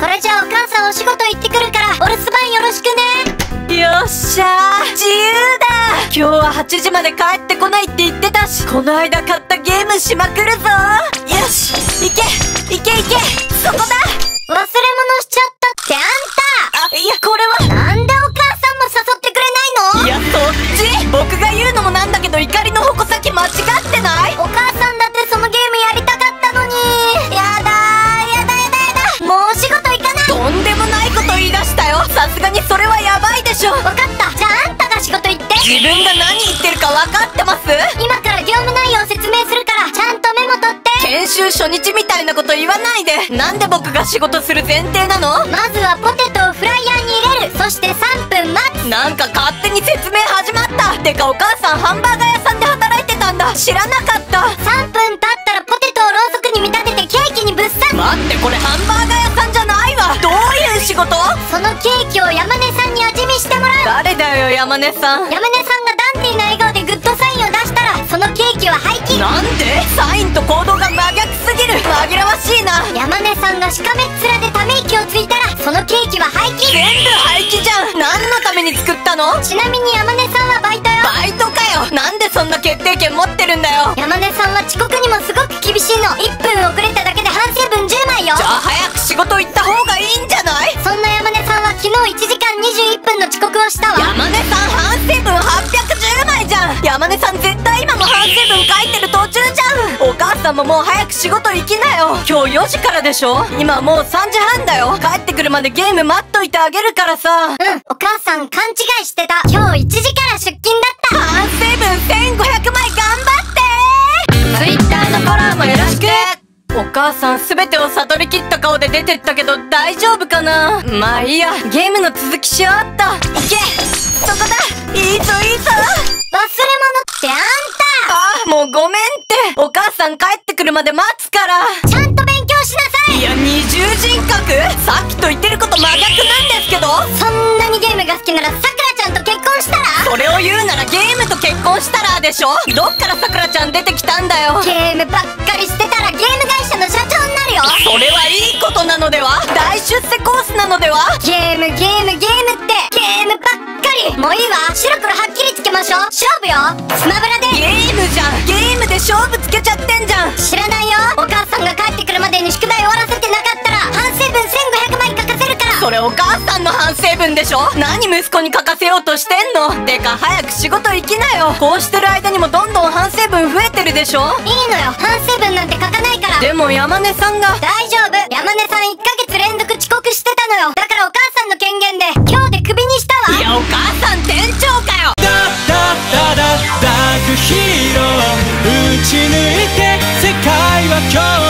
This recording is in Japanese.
それじゃあお母さんお仕事行ってくるからお留守番よろしくね。 よっしゃー、自由だ。今日は8時まで帰ってこないって言ってたし、この間買ったゲームしまくるぞ。よし、行けそこだ。 忘れ物しちゃったってあんた。 いや、これはなんでお母さんも誘ってくれないの？ いや、そっち。僕が言うのもなんだけど、怒りの矛先間違ってない？ お母さんだってそのゲームやりたかったのに。やだもうお仕事行かない。 とんでもないこと言い出したよ。さすがにそれはやばいでしょ。 わかった。じゃああんたが仕事行って。 自分が何言ってるか分かってます？ 今から業務内容説明するからちゃんとメモ取って。 研修初日みたいなこと言わないで。なんで僕が仕事する前提なの？ まずはポテトをフライヤーに入れる。そして3分待つ。 なんか勝手に説明始まった。てかお母さんハンバーガー屋さんで働いてたんだ。知らなかった。 3分経ったらポテトをろうそくに見立ててケーキにぶっ刺す。 待って、これハンバーガー屋さんじゃないわ。どういう仕事？ そのケーキを山根さんに味見してもらう。 誰だよ山根さん。 山根さんがダンディーな笑顔でグッドサインを出したらそのケーキは廃棄。 なんで？サインと行動が真逆すぎる。紛らわしいな。 山根さんがしかめっ面でため息をついたらそのケーキは廃棄。 全部廃棄じゃん。何のために作ったの？ ちなみに山根さんはバイトよ。 バイトかよ。なんでそんな決定権持ってるんだよ。 山根さんは遅刻にもすごく厳しいの。1分遅れただけで反省文10枚よ。 じゃあ早く仕事行った方がいいんじゃない？ そんな山根さんは昨日1時間21分の遅刻をしたわ。 山根さん反省文810枚じゃん。山根さん絶対今も反省文書いてる途中じゃん。お母さんももう早く仕事行きなよ。今日4時からでしょ。今もう3時半だよ。帰ってくるまでゲーム待っといてあげるからさ。 お母さん勘違いしてた。今日1時から出勤だった。 反省文1500枚頑張って。 Twitter のフォローもよろしく。お母さん全てを悟りきった顔で出てったけど大丈夫かな。まあいいや、ゲームの続きしようっと。いけ、そこだ。いいぞ。 忘れ物ってあんた。 もうごめんって。お母さん帰ってくるまで待つから。 ちゃんと勉強しなさい。 いや、二重人格？さっきと言ってること真逆なんですけど。 そんなにゲームが好きならさくらちゃんと結婚したら？ それを言うならゲームと結婚したらでしょ。どっからさくらちゃん出てきたんだよ。 ゲームばっかりしてたらゲーム会社の社長になるよ。 それはいいことなのでは？大出世コースなのでは？ ゲームってゲームばっかり。もういいわ。白黒はっきりつけましょう。勝負よ。スマブラで。 ゲームじゃん。ゲームで勝負つけちゃってんじゃん。 知らないよ。お母さんが帰ってくるまでに宿題終わらせてなかったら反省文1500枚書かせるから。 それお母さんの反省文でしょ。何息子に書かせようとしてんの。てか早く仕事行きなよ。こうしてる間にもどんどん反省文増えてるでしょ。 いいのよ。反省文なんて書かないから。 でも山根さんが。 大丈夫。山根さん1ヶ月連続遅刻してたのよ。だからお母さんの権限で今日でクビにしたわ。 いや、お母さん店長かよ。 ダークヒーロー打ち抜いて世界は今日